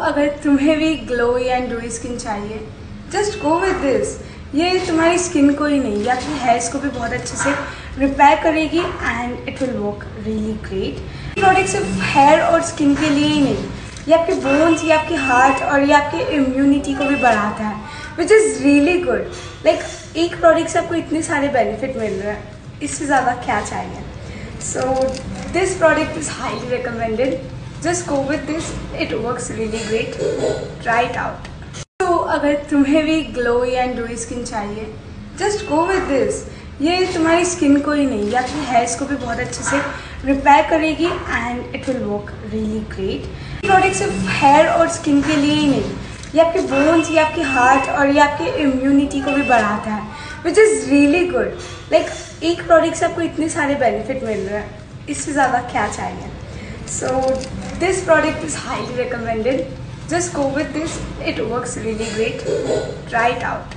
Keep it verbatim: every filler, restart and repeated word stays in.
अगर तुम्हें भी ग्लो या ग्लोई स्किन चाहिए, जस्ट गो विद दिस। ये तुम्हारी स्किन को ही नहीं, या फिर हेयर्स को भी बहुत अच्छे से रिपेयर करेगी and it will work really great. Product सिर्फ हेयर और स्किन के लिए ही नहीं, ये आपके बोन्स, ये आपके हार्ट और ये आपके इम्यूनिटी को भी बढ़ाता है, which is really good. Like एक प्रोडक्ट से आपको इतने सारे बेनिफिट मिल रहे हैं, इससे ज़्यादा क्या चाहिए। So this product is highly recommended. Just go with this, it works really great. Try it out. तो अगर तुम्हें भी ग्लो या ग्लोई स्किन चाहिए, जस्ट गो विद दिस। ये तुम्हारी स्किन को ही नहीं, या फिर हेयर्स को भी बहुत अच्छे से रिपेयर करेगी and it will work really great. Product सिर्फ हेयर और स्किन के लिए ही नहीं, ये आपके बोन्स, ये आपके हार्ट और ये आपके इम्यूनिटी को भी बढ़ाता है, which is really good. Like एक प्रोडक्ट से आपको इतने सारे बेनिफिट मिल रहे हैं, इससे ज़्यादा क्या चाहिए। So this product is highly recommended. Just go with this, it works really great. Try it out.